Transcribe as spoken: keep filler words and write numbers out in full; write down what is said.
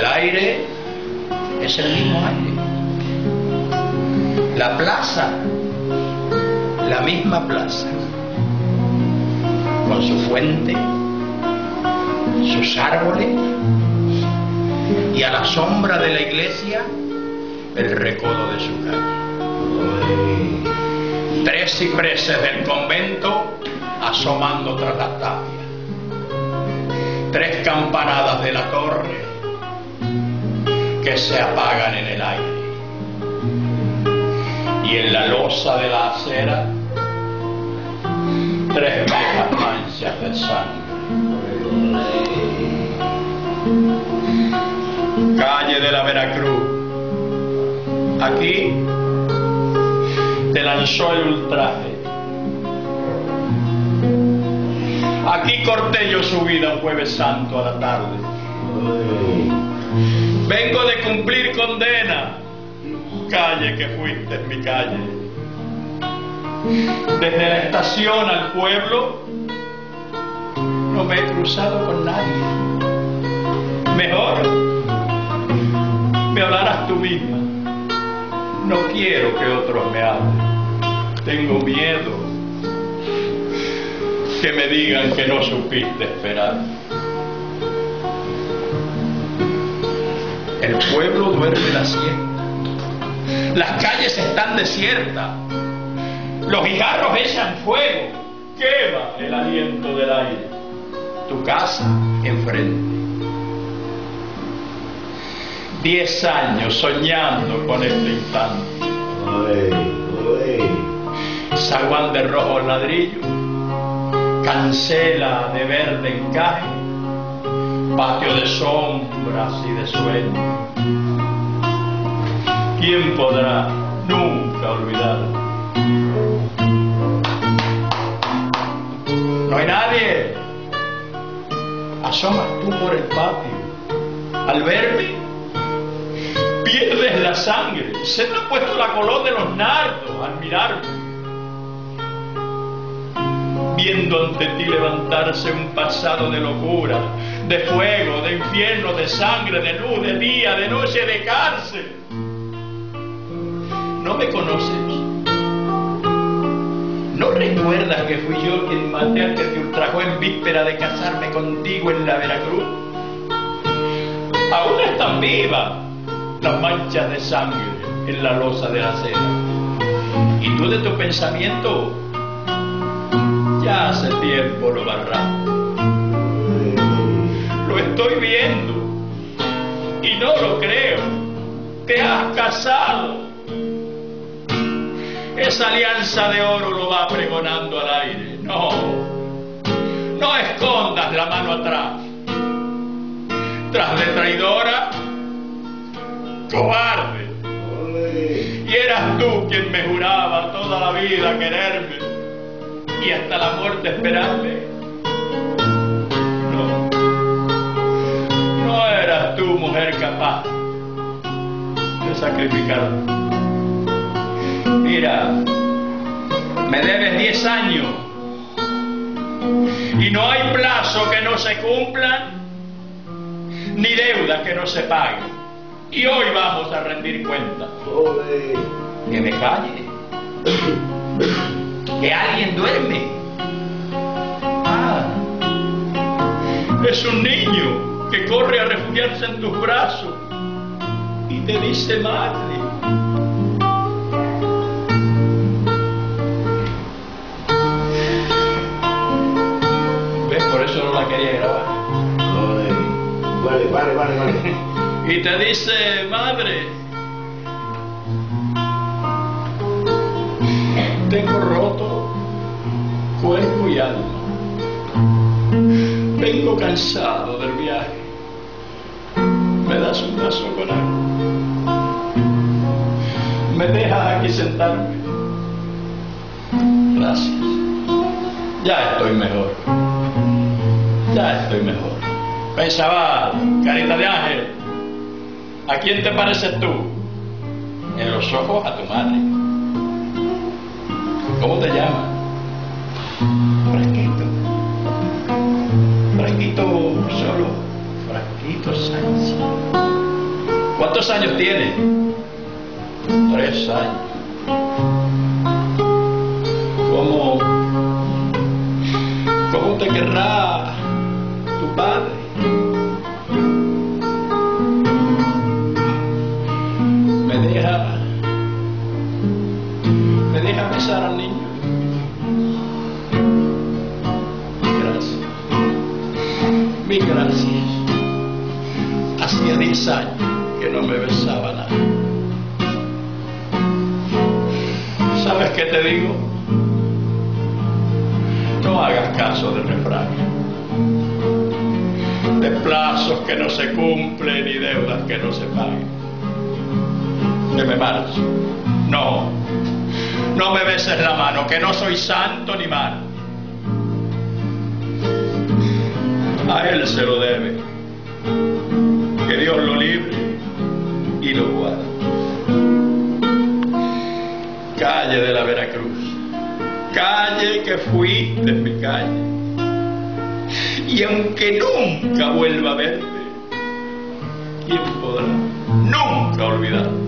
El aire es el mismo aire. La plaza, la misma plaza, con su fuente, sus árboles, y a la sombra de la iglesia el recodo de su calle. Tres cipreses del convento asomando tras la tapia, tres campanadas de la torre que se apagan en el aire, y en la losa de la acera tres viejas manchas de sangre. Calle de la Veracruz, aquí te lanzó el ultraje, aquí corté yo su vida un jueves santo a la tarde. Vengo de cumplir condena, calle que fuiste en mi calle. Desde la estación al pueblo no me he cruzado con nadie. Mejor me hablarás tú misma. No quiero que otros me hablen. Tengo miedo que me digan que no supiste esperar. El pueblo duerme la siesta. Las calles están desiertas. Los guijarros echan fuego. Quema el aliento del aire. Tu casa enfrente. Diez años soñando con este instante. Zaguán de rojo ladrillo, cancela de verde encaje, patio de sombras y de sueño. ¿Quién podrá nunca olvidar? No hay nadie. Asomas tú por el patio. Al verme, pierdes la sangre. Se te ha puesto la color de los nardos al mirarme, viendo ante ti levantarse un pasado de locura, de fuego, de infierno, de sangre, de luz, de día, de noche, de cárcel. ¿No me conoces? ¿No recuerdas que fui yo quien maté al que te ultrajó en víspera de casarme contigo en la Veracruz? Aún están vivas las manchas de sangre en la losa de la acera. Y tú de tu pensamiento ya hace tiempo lo barraste. Lo estoy viendo y no lo creo. Te has casado. Esa alianza de oro lo va pregonando al aire. No, no escondas la mano atrás. Tras de traidora, cobarde. Y eras tú quien me juraba toda la vida quererme y hasta la muerte esperarme. No, no eras tú mujer capaz de sacrificarme. Mira, me debes diez años y no hay plazo que no se cumpla ni deuda que no se pague. Y hoy vamos a rendir cuenta. Que me calle. Que alguien duerme. Ah, es un niño que corre a refugiarse en tus brazos y te dice madre. ¿Ves? Por eso no la quería grabar. Vale, vale, vale, vale. Y te dice madre. Tengo roto cuerpo y alma. Vengo cansado del viaje. ¿Me das un vaso con agua? ¿Me dejas aquí sentarme? Gracias. Ya estoy mejor. Ya estoy mejor. Pensaba, carita de ángel, ¿a quién te pareces tú? En los ojos a tu madre. ¿Cómo te llamas? Frasquito. Frasquito solo. Frasquito Sánchez. ¿Cuántos años tiene? Tres años. ¿Cómo, cómo te querrá tu padre? Me deja, me deja besar al niño. Gracias. Mil gracias. Hacía diez años que no me besaba nada. ¿Sabes qué te digo? No hagas caso del refrán, de plazos que no se cumplen y deudas que no se paguen. Que me marcho. No, no me beses la mano, que no soy santo ni malo. A él se lo debe. Que Dios lo libre y lo guarde. Calle de la Veracruz, calle que fuiste en mi calle, y aunque nunca vuelva a verte, ¿quién podrá nunca olvidarte?